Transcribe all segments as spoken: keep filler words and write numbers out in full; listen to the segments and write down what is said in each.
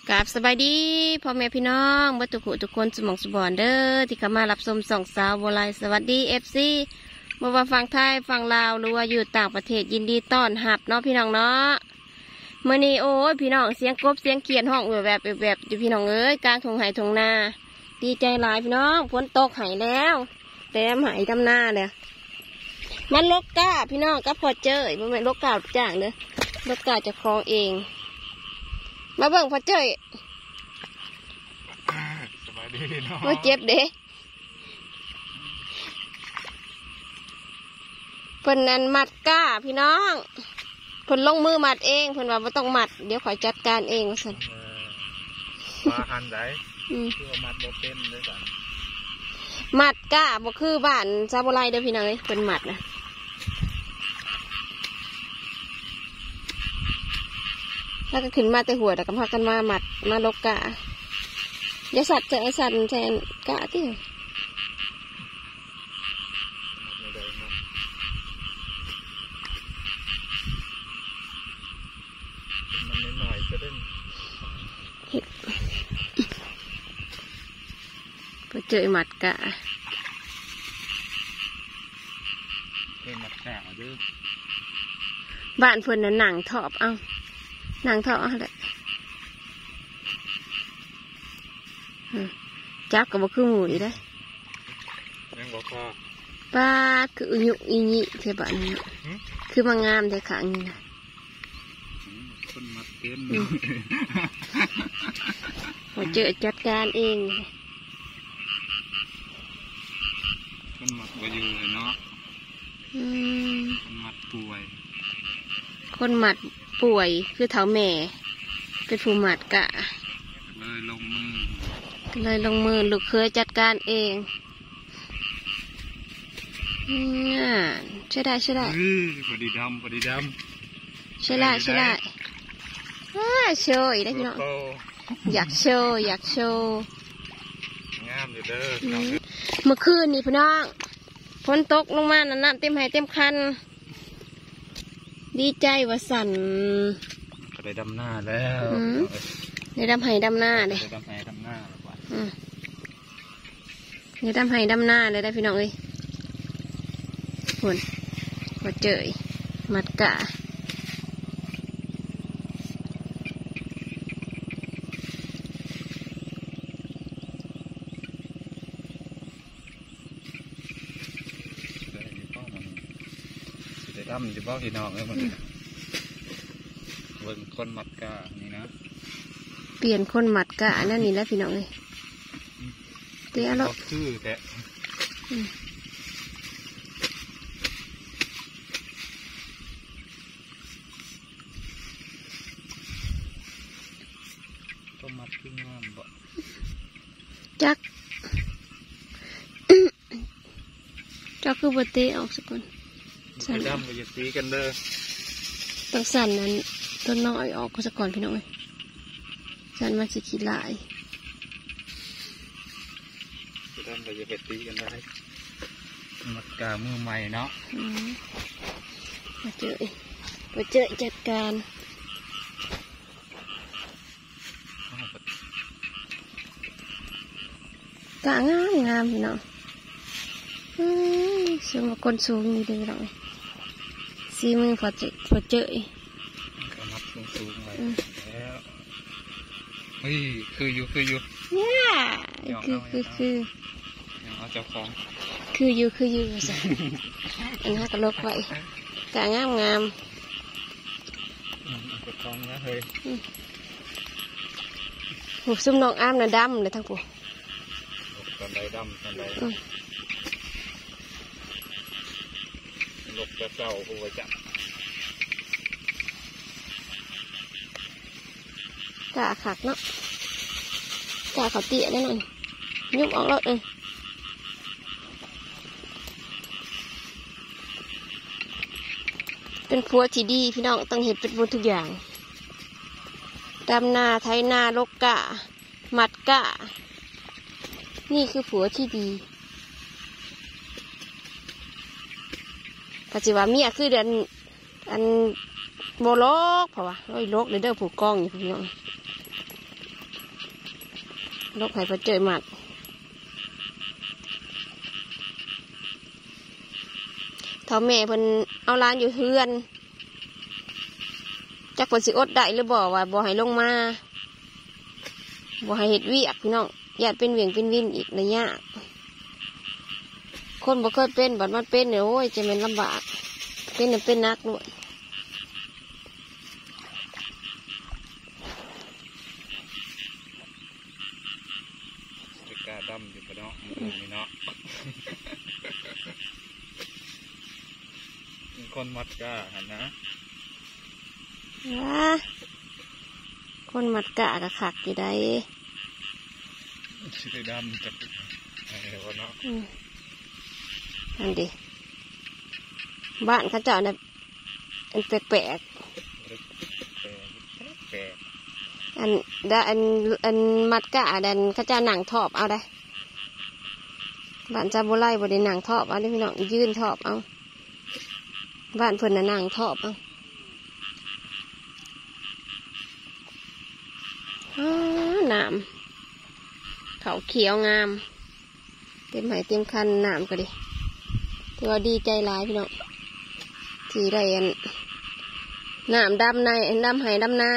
กราบสบายดีพ่อแม่พี่น้องบัตุกุทุกคนสมองสบอนเด้อที่เข้ามารับชมส่องสาวโบราณสวัสดีเอฟซีบ่ว่าฟังไทยฟังลาวหรือว่าอยู่ต่างประเทศยินดีต้อนรับเนาะพี่น้องเนาะเมื่อนี้โอ้ยพี่น้องเสียงกบเสียงเขียนห้องแบบแบบแบบอยู่พี่น้องเอ้ยกลางทงไห่ทงนาดีใจหลายพี่น้องฝนตกไห่แล้วแต้มไห่ดำหน้าเลยมันลกกาพี่น้องก็พอเจอมันเป็นลกกาจ้างเด้อลกกาจะคลองเองมาเบิ่งพอเจอสบายดีเนาะว่าเจ็บเด้เพิ่นนั่นมัดก้าพี่น้องเพิ่นลงมือมัดเองเพิ่นว่าบ่ต้องมัดเดี๋ยวขอยจัดการเองว่าซั่นมาหันได้คือมัดบ่เป็นด้วยกันมัดก้าบ่คือบ้านซาบุไรเด้อพี่น้องเอ้ยเพิ่นมัดนะถ้าก็ขึ้นมาแต่หัวแต่ก็พากันมามัดมาลกกาอย่าสัตว์ใจสัตว์ใจกะที่มันนิดหน่อยก็ได้พอเจอหมัดกะเอหมัดกะเด้อบ้านเพิ่นน่ะหนังทอบเอ้าหนังทอบเอาแหละจับกับบ่คือหมูนี่ได้ยังบ่พอป้าคืออุยุอีนี่เทบ้านนี้คือมางามแต่ขางนี่นะคนมัดเต็มพอเจอจัดการเองคนมัดบ่อยู่เลยเนาะคนมัดป่วยคนหมัดป่วยคือเท้าแม่เป็นผู้หมัดกะเลยลงมือเลยลงมือลูกเคยจัดการเองน่าใช่ได้ใช่ได้พอดีดำพอดีดำใช่ได้ใช่ได้โชว์อีกได้พี่น้องอยากโชว์อยากโชว์งามอยู่เด้อเมื่อคืนนี่พี่น้องฝนตกลงมาน้ำเต็มไหเต็มคันดีใจว่าสั่นก็ได้ดำหน้าแล้วได้ดำไหดำหน้าเลยได้ดำไหดำหน้าแล้วว่ะได้ดำไหดำหน้าเลยได้พี่น้องเอ้ยฝนพอเจอมัดกะดำจะบอกพี่น้องเลยมันเบิ่งคนหมัดกะนี่นะเปลี่ยนคนหมัดกะนั่นนี่แล้วพี่น้องเลยเตี้ยแล้วคือแต่ก็มัดที่งามบ่จักจักคือบัตเตออกสักคนสั่นดำก็จะตีกันเด้อต้องสั่นนั้นต้นน้อยออกก็สักก่อนพี่น้องเลยสั่นมันจะขี้ลายดำก็จะไปตีกันได้มัดกามือใหม่เนาะมาเจอมาเจอจัดการกะงามงามพี่น้องเสียงคนสูงนี่ดีเลยซีมือพอเจอพอเจอก็นับสูงสูงไปแล้วเฮ้ยคืออยู่คืออยู่เนี่ยคือคือคือยังเอาเจ้าของคืออยู่คืออยู่สิอันนี้ก็ลบไว้กะงามงามเจ้าของนะเฮ้ยหูซุ่มน้องอ้ามน่ะดำเลยทั้งปู่ตอนใดดำตอนใดลกจะเจ้าผู้จับกะขักเนาะกะเขาเตี้ยได้หน่อยยุบออกแล้วเออเป็นผัวที่ดีพี่น้องต้องเห็นเป็นบุญทุกอย่างดำนาไถนาลกกะมัดกะนี่คือผัวที่ดีปัจจุบันเมียคือเดือนอันโมโลกเพราะว่าโอ้ยโลกเลยเด้อผูกกล้องอยู่พี่น้องลกให้พอเจอหมัดเท่าแม่เพิ่นเอาร้านอยู่เฮือนจักเพิ่นสิอดได้หรือบ่ว่าบ่ให้ลงมาบ่ให้เฮ็ดเวียกพี่น้องญาติเป็นเวียงเป็นวินอีกระยะคนบ่เคยเป็นบัดมันเป็นเนี่ยโอ้ยจะเป็นลำบากเป็นเนี่ยเป็นนักด้วยจะกล้าดำอยู่ปะเนาะมีเนาะมีคนมัดกล้าหันนะคนมัดกะกะขักอยู่ได้ชื่อดำจับอะไรวะเนาะนั่นดิบ้านเขาเจ้าเนี่ยอันแปลกแปลกอันได้อันอันมัดกะดันเขาเจ้าหนังทอบเอาได้บ้านจาโบไล่บไดหนังทอบเอาได้พี่น้องยื่นทอบเอาบ้านเพิ่นน่ะหนังทอบเอาน้ำเขาเขียวงามเต็มไหเต็มคันน้ำก็ดิถือว่าดีใจหลายพี่น้องที่ได้น้ำดำในดำไหดำนา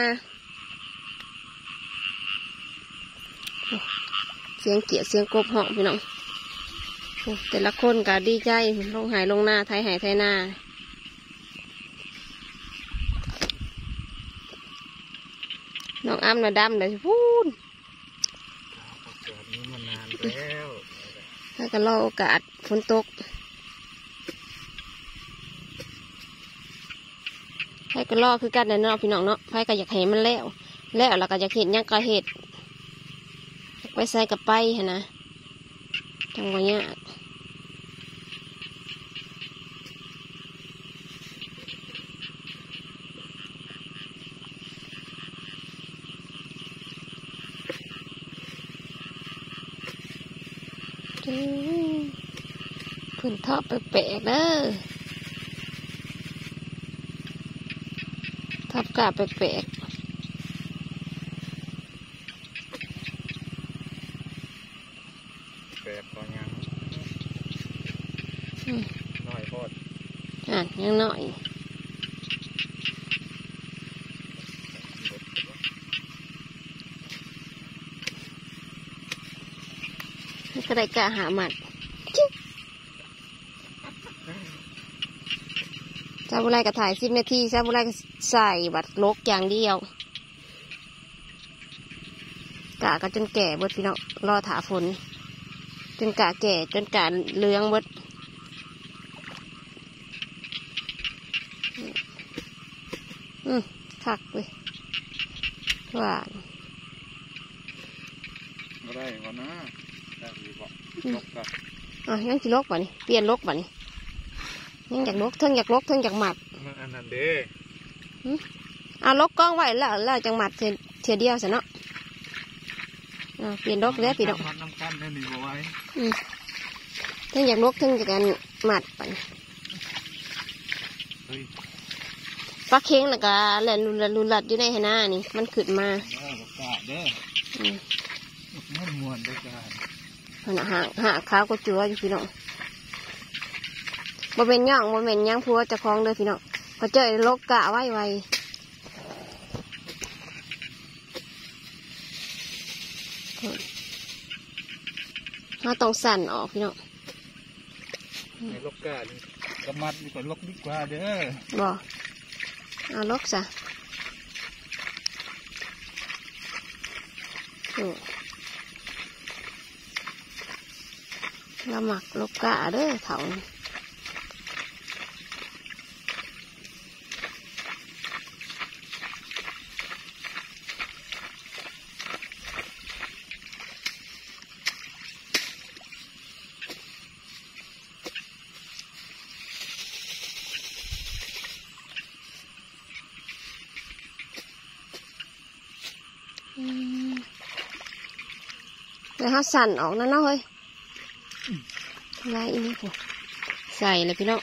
เสียงเกียเสียงกบเหาะพี่น้องแต่ละคนก็ดีใจลงไหลงนาไทยไหไทยนาน้องอ้ำน่ะดำเลยพูนนี้มานานแล้วถ้าก็รอโอกาสฝนตกให้ก็รอคือกันเนาะพี่น้องเนาะให้ก็อยากเห็นมันแล้วแล้วเราก็อยากเห็นยังก็เห็ดไปใส่กับไปฮะนะจังหวะเนี้ยเพื่อนทอดแปลกๆเด้อทับกาแปลกๆแปลกพอยังน้อยพอดอ่ะยังน้อยก็ได้กะหาหมัดซาบุไรก็ถ่ายสิบนาทีซาบุไรก็ใส่บัตรลกอย่างเดียวกะก็จนแก่เบิดพี่น้องรอถาฝนจนกะแก่จนกะเหลืองเบิดอืมคักเลยหวานไม่ได้ก่อนนะได้ดีกว่าลกกันอ่ะยังจะลกป่ะนี่เปลี่ยนลกป่ะนี่ยังอยากลกเทิงอยากลกเทิงอยากหมัดอันนั้นเด้อ่ะลกกล้องไว้แล้วแล้วจังหมัดเทียเดียวสิเนาะอ่ะเปลี่ยนลกแล้วปีดอกน้ำกันได้หนึ่งไว้เทิงอยากลกเทิงอยากกันหมัดป่ะปลาเค็งน่ะก็แหลนลุลัดลุลัดอยู่ในหน้านี่มันขึ้นมาเด้อมันมวนด้วยกันหาหาข้าวก็จั่วอยู่พี่น้องบ่เป็นย่องบ่เป็นย่างพัวจะคล้องเลยพี่น้องพอเจอลกกะไว้ไวเราต้องสั่นออกพี่น้องในลกกะกระมัดดีกว่าลกดีกว่าเด้อบ่เอาลกซะเราหมักลกกะเด้อเขาแล้วเขาสั่นออกนั่นเนาะเฮ้ยอะไรอีนี่ผมใส่เลยพี่น้อง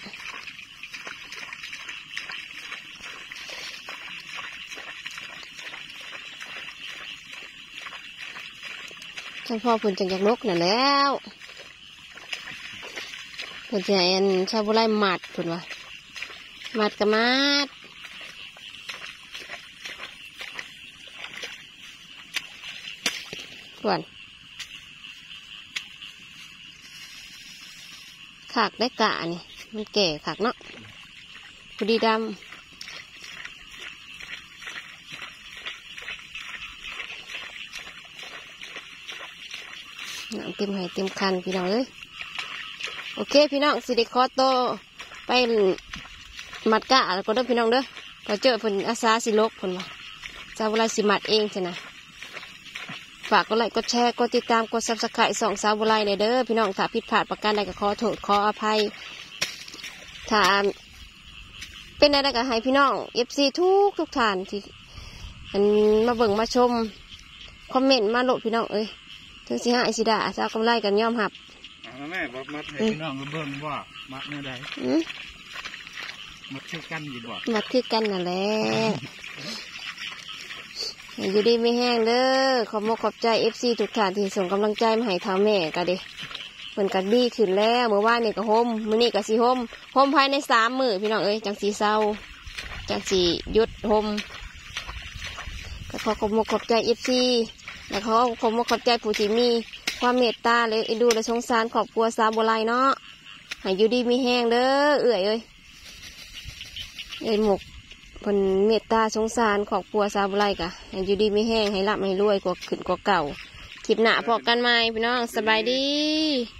ท่านพ่อเพิ่นจังอยากลกน่ะแล้วเพิ่นจะให้อันชาวบุรีมัดเพิ่นว่ามัดกับมัดส่วนขากได้กะนี่มันแก่ขากเนาะพอดีดำน้ำเต็มให้เต็มคันพี่น้องเอ้ยโอเคพี่น้องสิเดคอโตไปมัดกะแล้วก็เด้อพี่น้องเด้อพอเจอเพิ่นอาสาสิลกเพิ่นว่าจะเวลาสิมัดเองใช่นะฝากกดไลค์กดแชร์กดติดตามกดซับสไครต์ส่องสาวบุไรในเด้อพี่น้องถ้าผิดพลาดประการใดก็ขอโทษขออภัยถ้าเป็นอะไรก็ให้พี่น้องเอฟซีทุกทุกท่านที่มันมาเบิ่งมาชมคอมเมนต์มาโหลดพี่น้องเอ้ยถึงสิหายสิด่าสาวกำไรกันย่อมหับแม่บอกมัดให้พี่น้องเบิ่งว่ามัดเมื่อใดมัดคือกันอยู่บ่มัดคือกันนั่นแหละอยู่ดีไม่แห้งเด้อขอบมกขอบใจเอฟซีทุกท่านที่ส่งกำลังใจมาให้ท้าแม่กันเด้เหมือนกันดีขึ้นแล้วเมื่อวานนี่ก็ห่มมื้อนี้ก็สีห่มห่มภายในสามมื้อพี่น้องเอ้ยจังสีเศร้าจังสียุดห่มก็ขอขอบมกขอบใจเอฟซีแล้วเขาขอบมกขอบใจผู้ที่มีความเมตตาเลยดูและสงสารครอบครัวสาวบัวลอยเนาะให้อยู่ดีมีแห้งเด้อเอื่อยเอ้ยเอ้ยหมกเพิ่นเมตตาสงสารครอบครัวสาวบัวลอยกะให้อยู่ดีมีแห้งให้ร่ำให้รวยกว่าขึ้นกว่าเก่าคลิปหน้าพอกันใหม่พี่น้องสบายดี